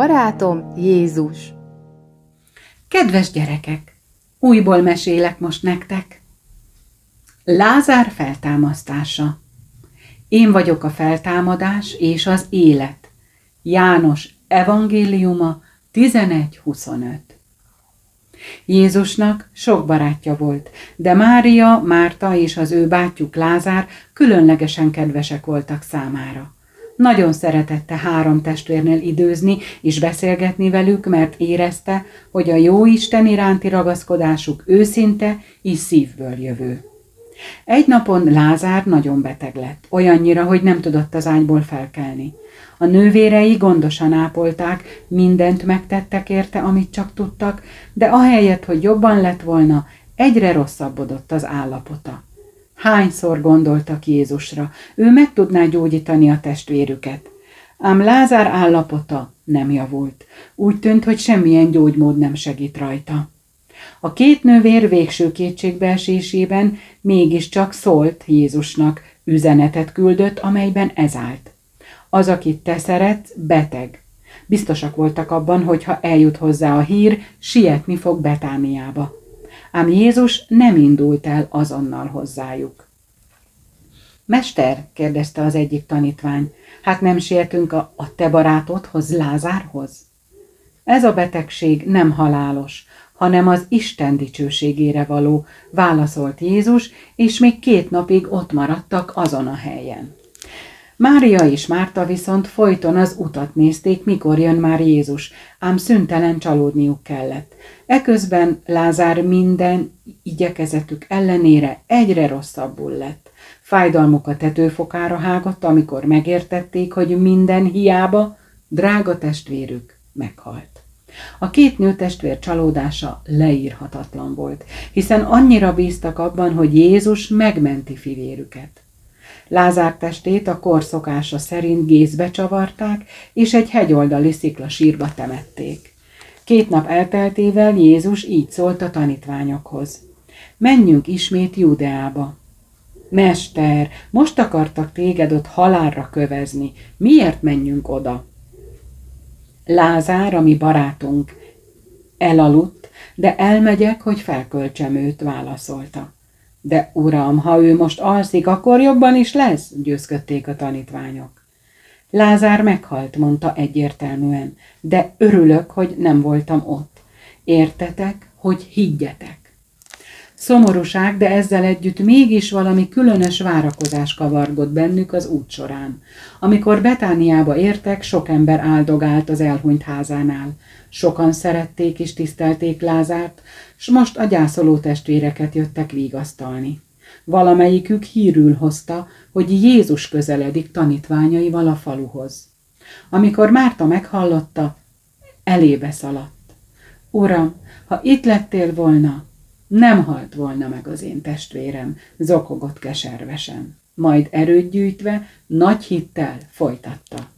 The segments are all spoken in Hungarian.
barátom Jézus. Kedves gyerekek, újból mesélek most nektek. Lázár feltámasztása. Én vagyok a feltámadás és az élet. János evangéliuma 11:25. Jézusnak sok barátja volt, de Mária, Márta és az ő bátyjuk Lázár különlegesen kedvesek voltak számára. Nagyon szeretette 3 testvérnél időzni és beszélgetni velük, mert érezte, hogy a Jóisten iránti ragaszkodásuk őszinte és szívből jövő. Egy napon Lázár nagyon beteg lett, olyannyira, hogy nem tudott az ágyból felkelni. A nővérei gondosan ápolták, mindent megtettek érte, amit csak tudtak, de ahelyett, hogy jobban lett volna, egyre rosszabbodott az állapota. Hányszor gondoltak Jézusra, ő meg tudná gyógyítani a testvérüket. Ám Lázár állapota nem javult. Úgy tűnt, hogy semmilyen gyógymód nem segít rajta. A 2 nővér végső kétségbeesésében mégiscsak szólt Jézusnak, üzenetet küldött, amelyben ez állt. Az, akit te szeretsz, beteg. Biztosak voltak abban, hogy ha eljut hozzá a hír, sietni fog Betániába. Ám Jézus nem indult el azonnal hozzájuk. Mester, kérdezte az egyik tanítvány, hát nem sietünk a te barátodhoz, Lázárhoz? Ez a betegség nem halálos, hanem az Isten dicsőségére való, válaszolt Jézus, és még 2 napig ott maradtak azon a helyen. Mária és Márta viszont folyton az utat nézték, mikor jön már Jézus, ám szüntelen csalódniuk kellett. Eközben Lázár minden igyekezetük ellenére egyre rosszabbul lett. Fájdalmuk a tetőfokára hágott, amikor megértették, hogy minden hiába drága testvérük meghalt. A 2 nőtestvér csalódása leírhatatlan volt, hiszen annyira bíztak abban, hogy Jézus megmenti fivérüket. Lázár testét a kor szokása szerint gézbe csavarták, és egy hegyoldali sziklasírba temették. 2 nap elteltével Jézus így szólt a tanítványokhoz. Menjünk ismét Judeába. Mester, most akartak téged ott halálra kövezni, miért menjünk oda? Lázár, a mi barátunk, elaludt, de elmegyek, hogy felköltsem őt, válaszolta. De uram, ha ő most alszik, akkor jobban is lesz, győzködték a tanítványok. Lázár meghalt, mondta egyértelműen, de örülök, hogy nem voltam ott. Értetek, hogy higgyetek. Szomorúság, de ezzel együtt mégis valami különös várakozás kavargott bennük az út során. Amikor Betániába értek, sok ember áldogált az elhunyt házánál. Sokan szerették és tisztelték Lázárt, s most a gyászoló testvéreket jöttek vigasztalni. Valamelyikük hírül hozta, hogy Jézus közeledik tanítványaival a faluhoz. Amikor Márta meghallotta, elébe szaladt. Uram, ha itt lettél volna, nem halt volna meg az én testvérem, zokogott keservesen. Majd erőt gyűjtve, nagy hittel folytatta.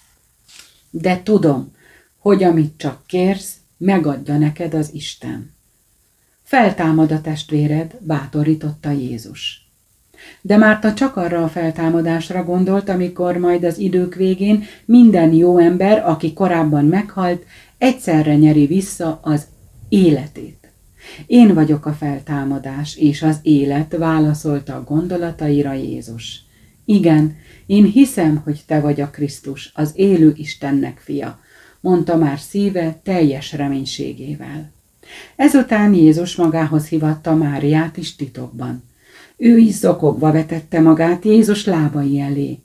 De tudom, hogy amit csak kérsz, megadja neked az Isten. Feltámad a testvéred, bátorította Jézus. De Márta csak arra a feltámadásra gondolt, amikor majd az idők végén minden jó ember, aki korábban meghalt, egyszerre nyeri vissza az életét. Én vagyok a feltámadás és az élet, válaszolta a gondolataira Jézus. Igen, én hiszem, hogy te vagy a Krisztus, az élő Istennek fia, mondta már szíve teljes reménységével. Ezután Jézus magához hívatta Máriát is titokban. Ő is zokogva vetette magát Jézus lábai elé.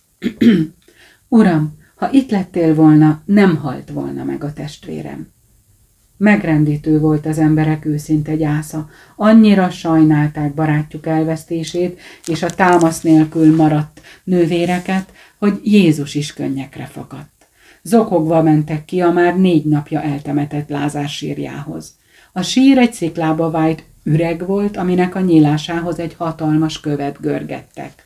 Uram, ha itt lettél volna, nem halt volna meg a testvérem. Megrendítő volt az emberek őszinte gyásza, annyira sajnálták barátjuk elvesztését és a támasz nélkül maradt nővéreket, hogy Jézus is könnyekre fakadt. Zokogva mentek ki a már 4 napja eltemetett Lázár sírjához. A sír egy sziklába vájt üreg volt, aminek a nyílásához egy hatalmas követ görgettek.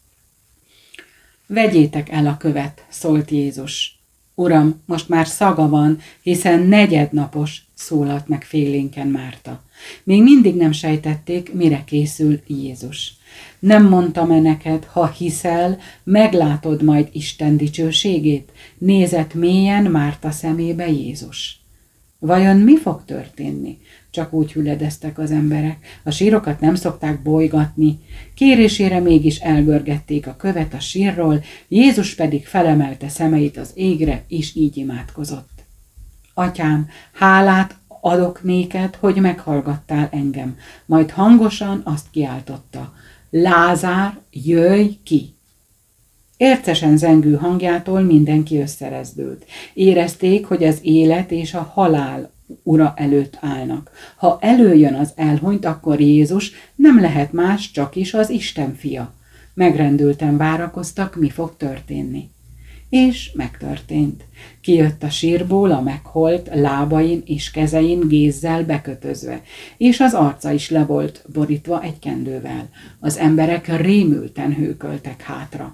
Vegyétek el a követ, szólt Jézus. Uram, most már szaga van, hiszen 4 napos, szólalt meg félénken Márta. Még mindig nem sejtették, mire készül Jézus. Nem mondtam-e neked, ha hiszel, meglátod majd Isten dicsőségét? Nézett mélyen Márta szemébe Jézus. Vajon mi fog történni? Csak úgy hüledeztek az emberek. A sírokat nem szokták bolygatni. Kérésére mégis elgörgették a követ a sírról, Jézus pedig felemelte szemeit az égre, és így imádkozott. Atyám, hálát adok néked, hogy meghallgattál engem. Majd hangosan azt kiáltotta: Lázár, jöjj ki! Ércesen zengő hangjától mindenki összerezdült. Érezték, hogy az élet és a halál ura előtt állnak. Ha előjön az elhunyt, akkor Jézus nem lehet más, csak is az Isten fia. Megrendülten várakoztak, mi fog történni. És megtörtént. Kijött a sírból a megholt, lábain és kezein gézzel bekötözve, és az arca is le volt borítva egy kendővel. Az emberek rémülten hőköltek hátra.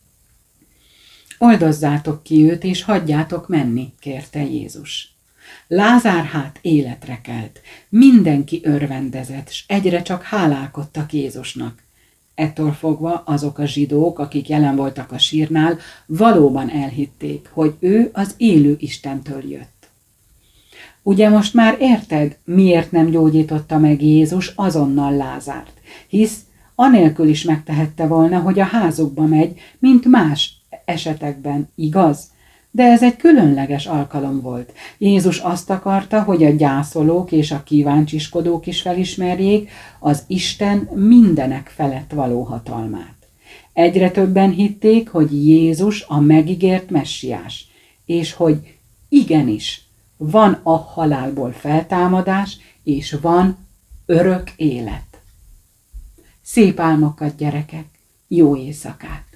Oldozzátok ki őt, és hagyjátok menni, kérte Jézus. Lázár hát életre kelt. Mindenki örvendezett, s egyre csak hálálkodtak Jézusnak. Ettől fogva azok a zsidók, akik jelen voltak a sírnál, valóban elhitték, hogy ő az élő Istentől jött. Ugye most már érted, miért nem gyógyította meg Jézus azonnal Lázárt? Hisz anélkül is megtehette volna, hogy a házukba megy, mint más esetekben, igaz? De ez egy különleges alkalom volt. Jézus azt akarta, hogy a gyászolók és a kíváncsiskodók is felismerjék az Isten mindenek felett való hatalmát. Egyre többen hitték, hogy Jézus a megígért messiás, és hogy igenis, van a halálból feltámadás, és van örök élet. Szép álmokat, gyerekek! Jó éjszakát!